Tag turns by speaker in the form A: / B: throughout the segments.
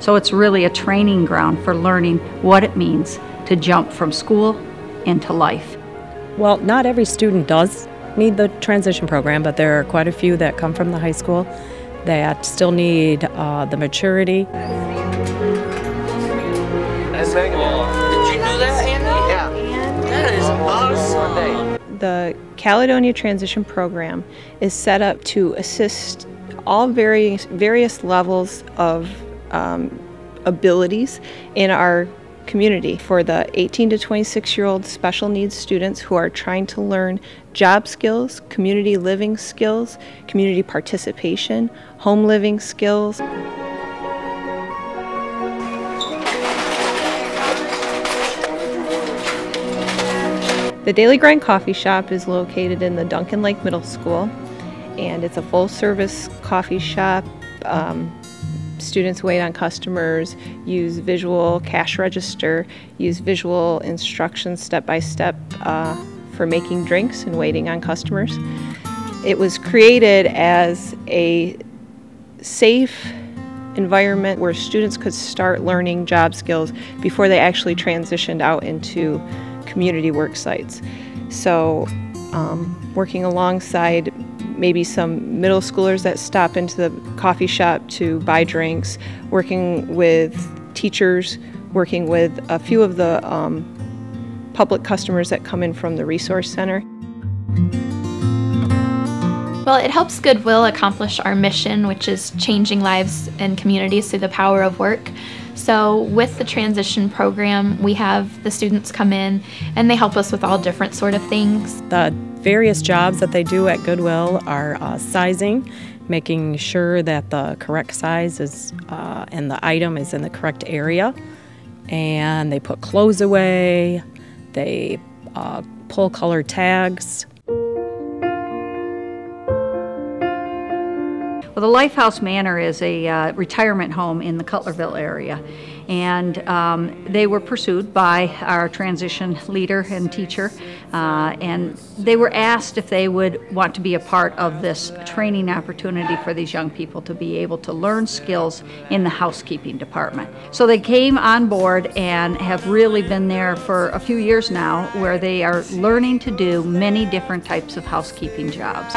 A: So it's really a training ground for learning what it means to jump from school into life.
B: Well, not every student does need the transition program, but there are quite a few that come from the high school that still need the maturity.
C: Did you do that, Andy? Yeah. That is awesome.
D: The Caledonia Transition Program is set up to assist all various levels of abilities in our community for the 18 to 26-year-old special needs students who are trying to learn job skills, community living skills, community participation, home living skills. The Daily Grind Coffee Shop is located in the Duncan Lake Middle School, and it's a full-service coffee shop. Students wait on customers, use visual cash register, use visual instructions step-by-step for making drinks and waiting on customers. It was created as a safe environment where students could start learning job skills before they actually transitioned out into community work sites. So working alongside maybe some middle schoolers that stop into the coffee shop to buy drinks, working with teachers, working with a few of the public customers that come in from the resource center.
E: Well, it helps Goodwill accomplish our mission, which is changing lives and communities through the power of work. So with the transition program, we have the students come in and they help us with all different sort of things.
B: The various jobs that they do at Goodwill are sizing, making sure that the correct size is and the item is in the correct area. And they put clothes away, they pull colored tags.
A: Well, the Lifehouse Manor is a retirement home in the Cutlerville area, and they were pursued by our transition leader and teacher, and they were asked if they would want to be a part of this training opportunity for these young people to be able to learn skills in the housekeeping department. So they came on board and have really been there for a few years now, where they are learning to do many different types of housekeeping jobs.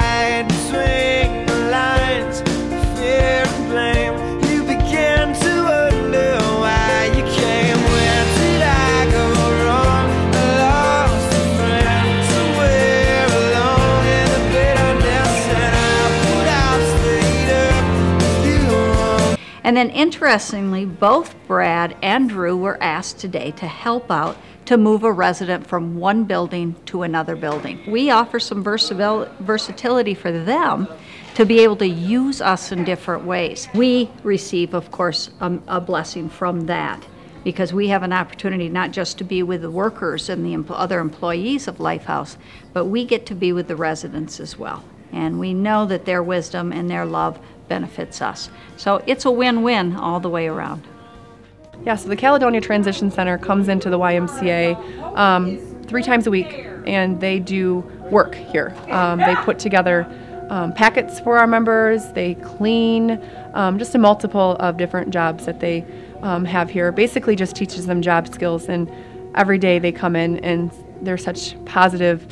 F: Fear and blame, you began to wonder why you came. Where did I go wrong? I lost a friend somewhere along in the bitterness, and I put out straight up with you.
A: And then interestingly, both Brad and Drew were asked today to help out to move a resident from one building to another building. We offer some versatility for them to be able to use us in different ways. We receive, of course, a blessing from that, because we have an opportunity not just to be with the workers and the other employees of Lifehouse, but we get to be with the residents as well. And we know that their wisdom and their love benefits us. So it's a win-win all the way around.
G: Yeah, so the Caledonia Transition Center comes into the YMCA 3 times a week, and they do work here. They put together packets for our members, they clean, just a multiple of different jobs that they have here. Basically just teaches them job skills, and every day they come in and there's such positive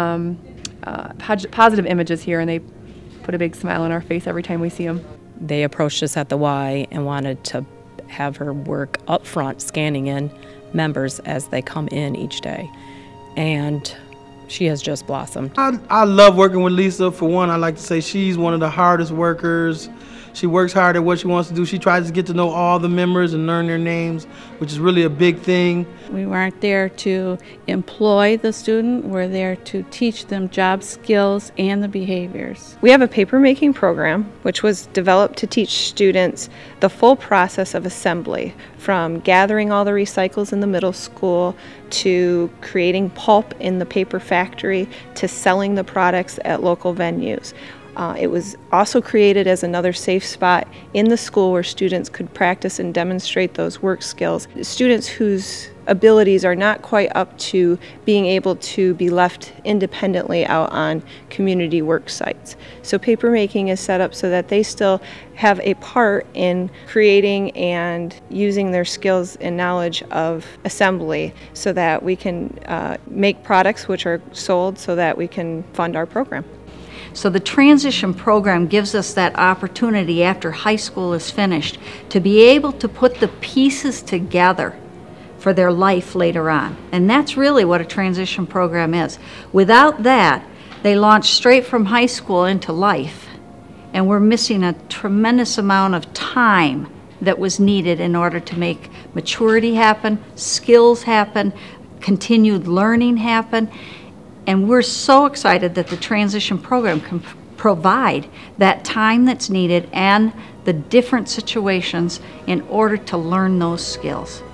G: images here, and they put a big smile on our face every time we see them.
B: They approached us at the Y and wanted to have her work up front, scanning in members as they come in each day. And she has just blossomed.
H: I love working with Lisa. For one, I like to say she's one of the hardest workers. She works hard at what she wants to do. She tries to get to know all the members and learn their names, which is really a big thing.
I: We weren't there to employ the student. We're there to teach them job skills and the behaviors.
D: We have a paper making program which was developed to teach students the full process of assembly, from gathering all the recycles in the middle school to creating pulp in the paper factory to selling the products at local venues. It was also created as another safe spot in the school where students could practice and demonstrate those work skills. Students whose abilities are not quite up to being able to be left independently out on community work sites. So papermaking is set up so that they still have a part in creating and using their skills and knowledge of assembly so that we can make products which are sold so that we can fund our program.
A: So the transition program gives us that opportunity after high school is finished to be able to put the pieces together for their life later on. And that's really what a transition program is. Without that, they launch straight from high school into life, and we're missing a tremendous amount of time that was needed in order to make maturity happen, skills happen, continued learning happen. And we're so excited that the transition program can provide that time that's needed and the different situations in order to learn those skills.